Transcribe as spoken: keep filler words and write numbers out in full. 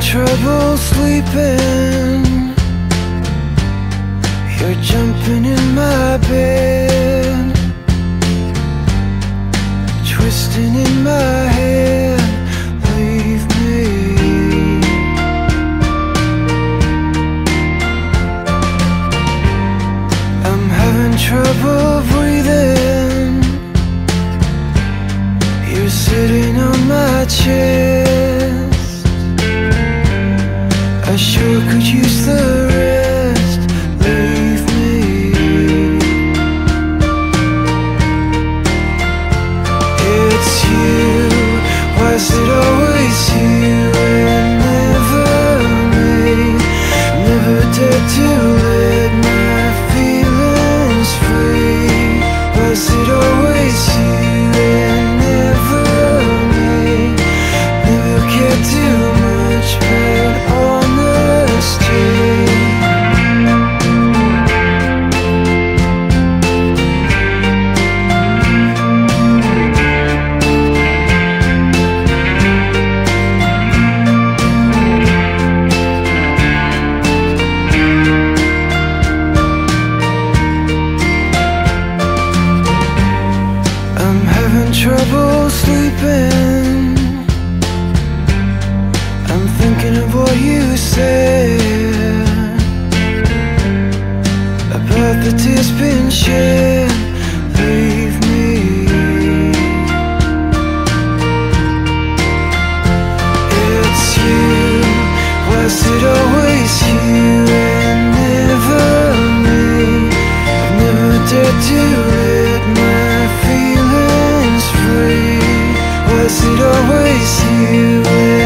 trouble sleeping. You're jumping in my bed, twisting in my head. Leave me. I'm having trouble breathing. You're sitting on my chest. I sure could use the rest. Leave me. It's you. Why is it always you and never me? Never dared to let my feelings free. Why is it always you and never me? Never cared too much, but honesty. I'm having trouble sleeping. I'm thinking of what you said about the tears been shed. Leave me. It's you. Why is it always you and never me? I've never dared to let my feelings free. Why is it always you?